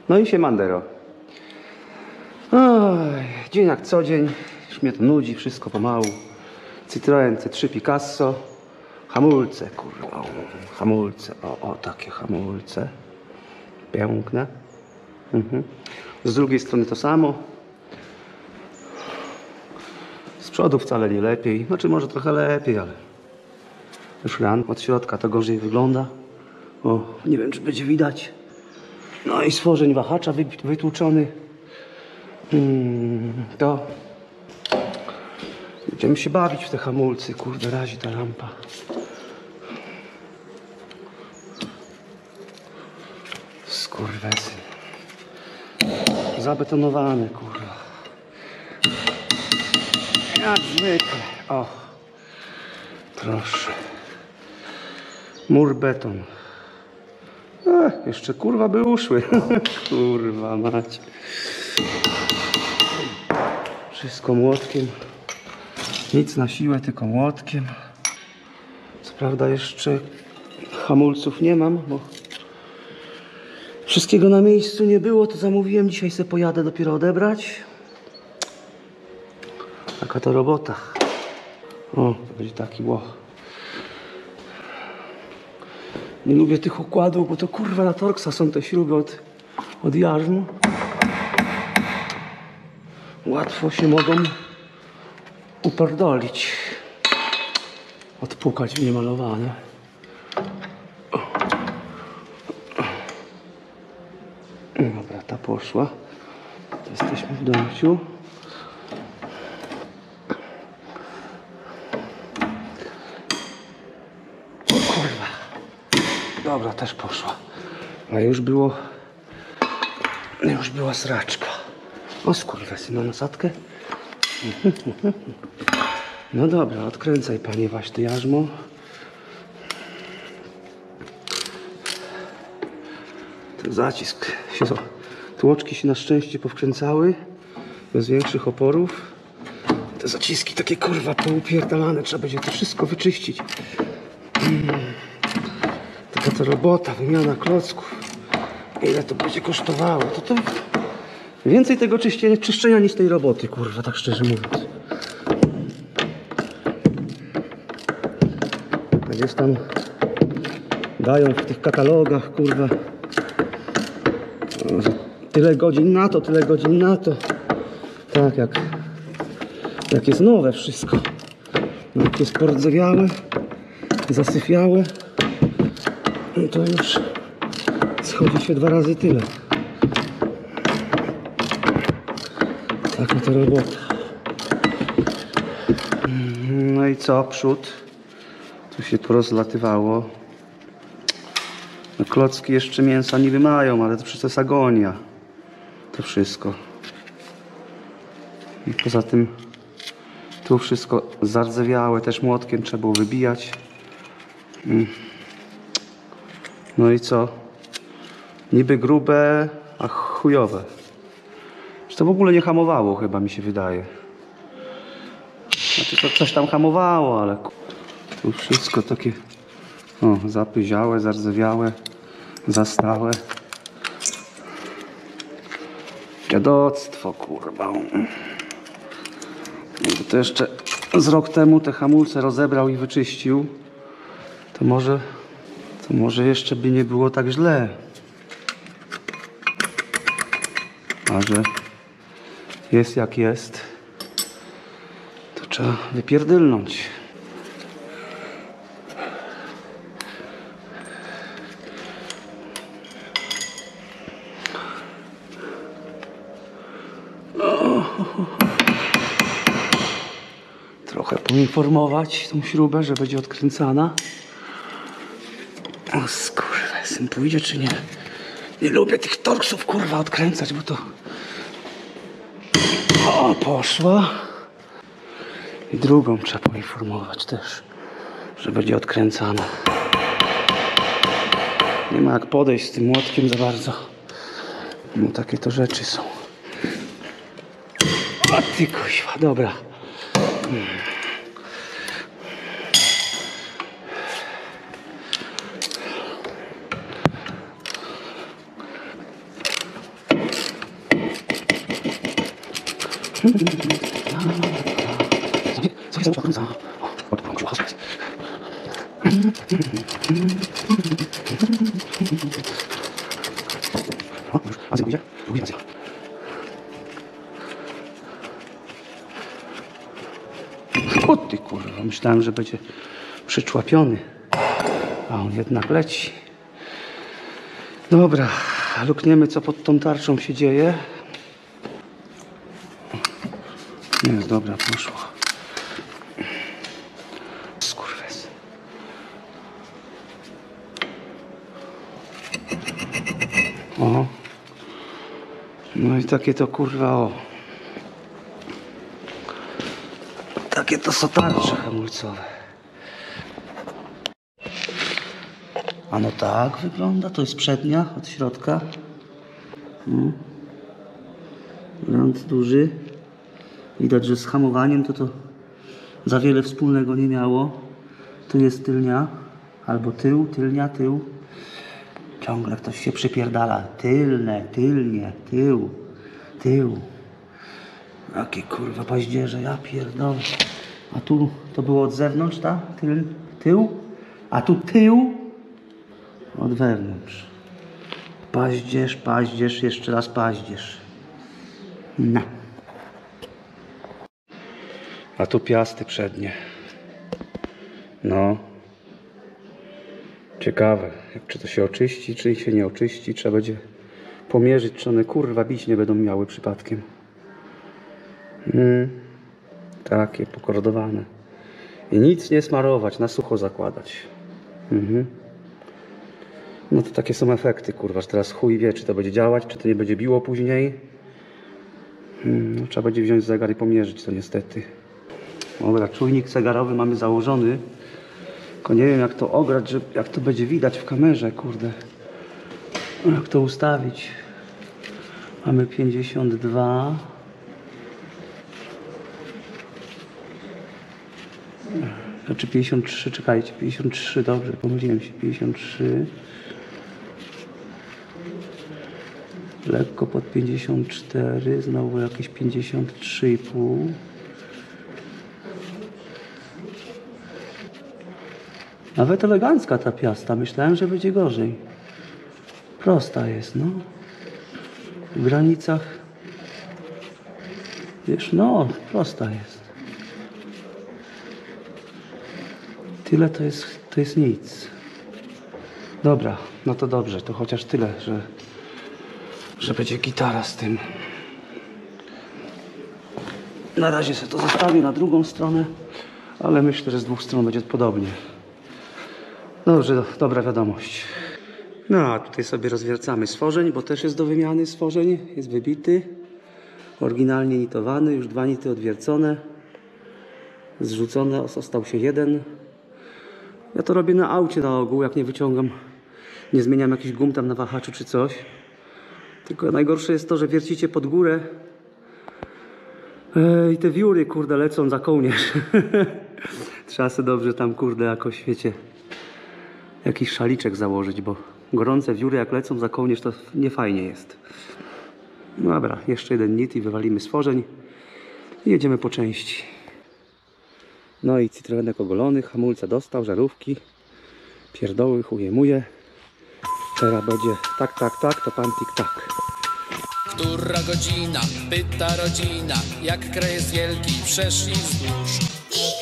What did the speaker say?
No i siemandero. Oj, dzień jak co dzień. Już mnie to nudzi, wszystko pomału. Citroen C3 Picasso. Hamulce, kurwa. Hamulce. O, takie hamulce. Piękne. Z drugiej strony to samo. Z przodu wcale nie lepiej. Znaczy może trochę lepiej, ale już ran od środka to gorzej wygląda. O, nie wiem czy będzie widać. No i stworzeń wahacza wytłuczony. To będziemy się bawić w te hamulce. Kurde, razi ta lampa. Skurwesy. Zabetonowane, kurwa. Jak zwykle. O. Proszę. Mur beton. Jeszcze kurwa by uszły. Kurwa mać. Wszystko młotkiem. Nic na siłę, tylko młotkiem. Co prawda jeszcze hamulców nie mam, bo wszystkiego na miejscu nie było, to zamówiłem. Dzisiaj se pojadę dopiero odebrać. Taka to robota. O, to będzie taki łoch. Nie lubię tych układów, bo to kurwa na Torxa są te śruby od jarzmu. Łatwo się mogą uperdolić. Odpukać w niemalowane. Dobra, ta poszła. To jesteśmy w domciu. Kurwa. Dobra, też poszła. A już była sraczka. O skurwesy, na nasadkę. No dobra, odkręcaj panie właśnie jarzmo. Ten zacisk. Tłoczki się na szczęście powkręcały. Bez większych oporów. Te zaciski takie kurwa poupierdalane. Trzeba będzie to wszystko wyczyścić. Taka to robota, wymiana klocków. Ile to będzie kosztowało? To więcej tego czyszczenia niż tej roboty, kurwa, tak szczerze mówiąc. Gdzieś tam dają w tych katalogach, kurwa, że tyle godzin na to, tyle godzin na to. Tak, jak jest nowe wszystko. No, jak jest pordzewiałe, zasyfiałe, no to już schodzi się 2 razy tyle. Taka to robota. No i co? Przód. Tu się porozlatywało. No, klocki jeszcze mięsa niby mają, ale to przecież jest agonia. To wszystko. I poza tym tu wszystko zardzewiałe. Też młotkiem trzeba było wybijać. No i co? Niby grube, a chujowe. To w ogóle nie hamowało, chyba mi się wydaje. Znaczy to coś tam hamowało, ale tu wszystko takie zapyziałe, zardzewiałe, zastałe. Dziadoctwo, kurwa. Gdyby to jeszcze z rok temu te hamulce rozebrał i wyczyścił, to może jeszcze by nie było tak źle. A że jest jak jest, to trzeba wypierdylnąć. Trochę poinformować tą śrubę, że będzie odkręcana. O skurwesyn, pójdzie czy nie? Nie lubię tych torksów, kurwa, odkręcać, bo to... O, poszła. I drugą trzeba poinformować też, że będzie odkręcana. Nie ma jak podejść z tym młotkiem za bardzo. No takie to rzeczy są. O ty kuźwa, dobra. Co jest za? O, to musiał hasać. O, już, Azja pójdzie? Lubię Azja. O ty kurwa, myślałem, że będzie przyczłapiony. A on jednak leci. Dobra, lukniemy co pod tą tarczą się dzieje. Nie, dobra, poszło. Skurwes. O. No i takie to kurwa o. Takie to są tarcze hamulcowe. A no tak wygląda, to jest przednia od środka. Rant duży. Widać, że z hamowaniem to za wiele wspólnego nie miało. Tu jest tylnia, albo tył, tylnia, tył. Ciągle ktoś się przypierdala. Tylne, tylnie, tył, tył. Jakie kurwa paździerze, ja pierdolę. A tu to było od zewnątrz, tak? Tył? A tu tył od wewnątrz. Paździerz, paździerz, jeszcze raz paździerz. No. A tu piasty przednie. No. Ciekawe, czy to się oczyści, czy się nie oczyści. Trzeba będzie pomierzyć, czy one kurwa bić nie będą miały przypadkiem. Takie pokordowane. I nic nie smarować, na sucho zakładać. No to takie są efekty, kurwa, że teraz chuj wie, czy to będzie działać, czy to nie będzie biło później. No, trzeba będzie wziąć zegar i pomierzyć to niestety. Dobra, czujnik zegarowy mamy założony. Tylko nie wiem jak to ograć, jak to będzie widać w kamerze, kurde. Jak to ustawić. Mamy 52. Znaczy 53, czekajcie, 53, dobrze, pomyliłem się, 53. Lekko pod 54, znowu jakieś 53,5. Nawet elegancka ta piasta, myślałem, że będzie gorzej. Prosta jest, no. W granicach, wiesz, no, prosta jest. Tyle to jest nic. Dobra, no to dobrze, to chociaż tyle, że będzie gitara z tym. Na razie sobie to zostawię na drugą stronę, ale myślę, że z dwóch stron będzie podobnie. Dobrze, dobra wiadomość. No a tutaj sobie rozwiercamy stworzeń, bo też jest do wymiany stworzeń. Jest wybity, oryginalnie nitowany, już 2 nity odwiercone. Zrzucone, ostał się jeden. Ja to robię na aucie na ogół, jak nie wyciągam, nie zmieniam jakichś gum tam na wahaczu czy coś. Tylko najgorsze jest to, że wiercicie pod górę i te wióry, kurde, lecą za kołnierz. Trzeba sobie dobrze tam, kurde, jakoś, wiecie, jakiś szaliczek założyć, bo gorące wióry jak lecą za kołnierz, to nie fajnie jest. Dobra, jeszcze jeden nit i wywalimy stworzeń i jedziemy po części. No i Citroenek ogolony, hamulce dostał, żarówki, pierdoły, chujemuje. Teraz będzie tak, tak, tak, to pan tik-tak. Która godzina? Pyta rodzina. Jak kraj jest wielki, przeszli wzdłuż.